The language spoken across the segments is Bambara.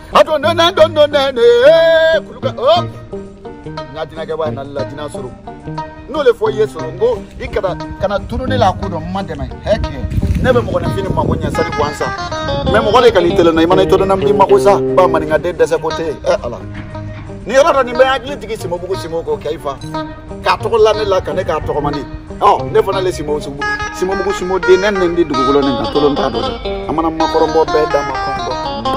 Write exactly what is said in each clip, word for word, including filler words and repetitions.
ato no na do no na ne kuluka oh ngatina ke ba na la dina suru no le fo yeso ngo ikada kana tunu ne la ko do mandema heke ne be mo ko na fini ma ko nya sari kwansa me mo ko le kalitele na imana to na mbi ma ko sa ba mani ngade de se kote eh ala ni rara ni be agli tigi simo bugo simo ko kaifa ka to la ne la kana ka to mani oh ne fona le simo subu simo bugo simo de nen nen di dugulo ne ka to lon ta do amana ma korombo be da ma kondo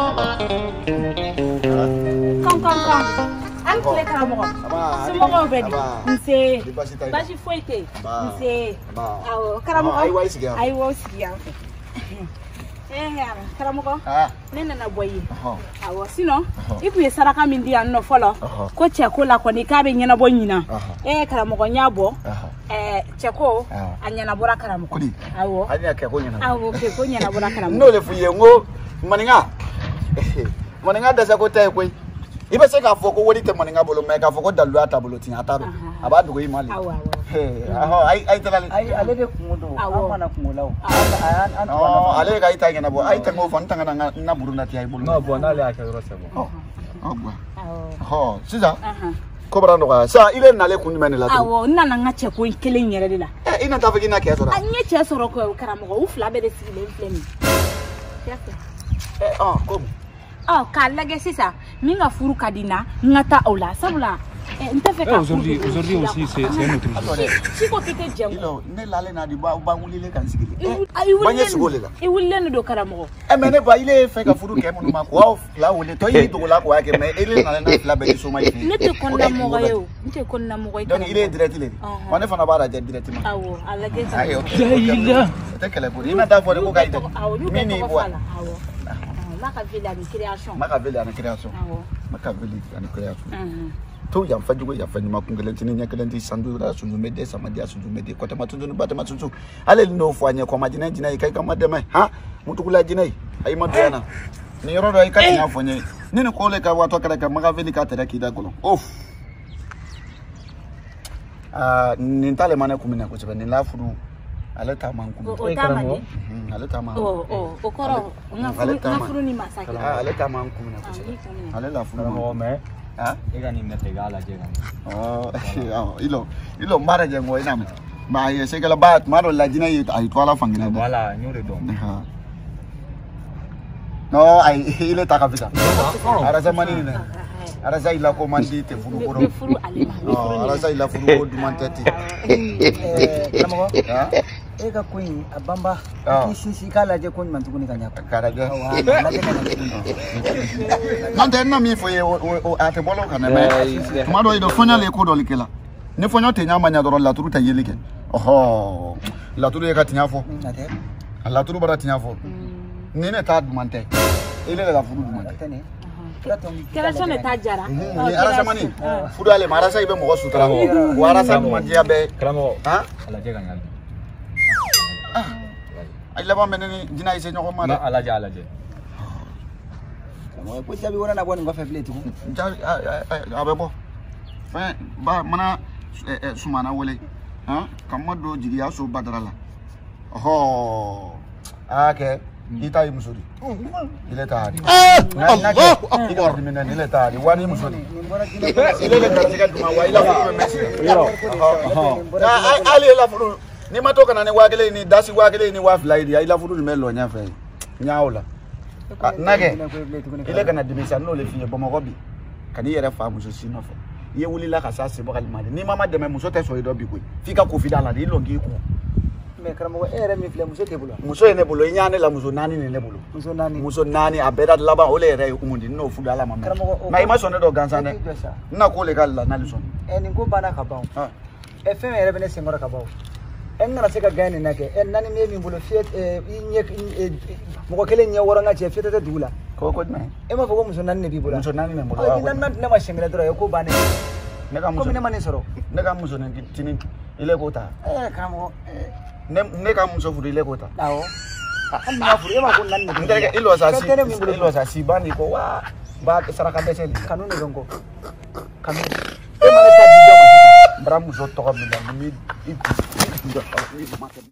kom kom kom an kle kala mo simo ko be nse baji foite nse awo kala mo ai wai sigia ai wo sigia eh ya kala mo ko nene na boyi awo sino ibu ye saraka min dia no folo ko cheko la ko ni ka be nyina bo nyina eh kala mo ko nyabo eh cheko anyana bora kala mo ko awo ani ake ko nyina awo ke ko nyana bora kala mo no le fuye ngo maninga maninga da sa ko tay ko ibe se ka foko wori te maninga bolo me ka foko dalu ata bolo tin ataro abadu go imali awo awo he aho ai ai talali ai alede kumudo amana kumulao an oh ale ga ita ngena bo ai tango fon tanga na na buruna ti ai bolo no bo na le aka rose bo oh agwa ho siza ko barando ga sa ile na le kunni menela to awo nana ngache ko kelen yere dila eh ina ta fagi na ke sora anye che soro ko karamo ko ufla be de sile flemi eh ah kom oh kala ge sisa minga furu kadina ngata ola sabula ntefe ka aujourd'hui aujourd'hui aussi c'est c'est un autre si ko kete jam ilo ne lale na di ba ba ngulile kan sigile ai banye sigole la e wulle no do karamo e mene ba ile fe ka furu ke mo ma ko la wole to yi to la ko yake me ile na na la be so mai ne te konna mo ga yo nte konna mo ga donc ile direct ile on fa na ba ra direct ma awo ala ge sa ayo te kele pour ina da fo ko ga ite mini bo awo Machiavelli en création. Machiavelli en création. Machiavelli en création. To ya fa jugo ya fa ni makungelenti ni nyakelenti sandu ra sunzu mede samadia sunzu mede kota matunzu ni bata matunzu ale no fo anya ko majina jina kai ka madema ha mutukula jina ai madana ni rodo ai kati na fonye ni ni ko le ka wato kala ka Machiavelli ka tere ki da golo of ah ni ntale mana kumina ko chebe ni lafuru ale ta man kumu o ta man ale ta man o o o koro ngafuru ni masaki ah ale ta man kumina ko chebe ale lafuru mo me ah ega ni netegala jega oh ilo ilo mara je ngo ina me ba ye se kala ba maro la jina yi ai twala fangina wala nyure do no ai ile ta kapita ara zamani ni ara za ila ko mandi te furu ko furu alema ara za ila furu ko dumantati eh kamo ega kuin abamba kisi kala je kun mantu kuni kanya kara je mande na mi fo ye o ate bolo kana me mado ido fonya le ko do likela ne fonya te nya manya do la turu ta yelike oho la turu ye katinya fo la turu bara tinya fo ni ne ta dumante ile la furu dumante kera sone ta jara ni ara samani furu ale mara sa ibe mo sutra ko wara sa manjia be kramo ha ala je kanya ai laba meneni jina ise nyoko ma na alaje alaje mo ko jabi wona na boni ngofe plate ko jabi abebo fa ba mana sumana wole ha kamado jigi aso badarala oho ake ita yi musori ile taari na na ke ida dimina ile taari wani musori ile le katika duma wa ila furu mesi yo na ali la furu ni matoka na ni wagele ni dasi wagele ni wa flaidi ila furu ni melo nya fe nyaola nage ile kana dimisa no le fiye bomo gobi kani yere fa muso sinofo ye wuli la kasa se bokal mali ni mama de me muso te so ido bi ko fika ko fidala ni longi ko me karamo ere mi fle muso te bulo muso ene bulo nyane la muso nani ne bulo muso nani muso nani abeda laba ole ere umundi no fudala mama na ima so ne do gansane na ko le kala na lison eni ko bana ka bawo e fe ere bene singora ka bawo en na se ka gane na ke en nani me mi bulo fiet e nye mo ko kele nye woranga che fiet te dula ko ko me e ma ko muso nani ne bi bulo muso nani ne bulo ai nan nan na ma shingela dro ko bane ne ka muso ko ne mani soro ne ka muso ne tini ile ko ta eh kamo ne ne ka muso furu ile ko ta dawo an na furu e ma ko nan ne ndege ilo sa si ilo sa si bani ko wa ba saraka bese kanu ne gongo kanu e ma ta di do ma bra muso to ko mi da mi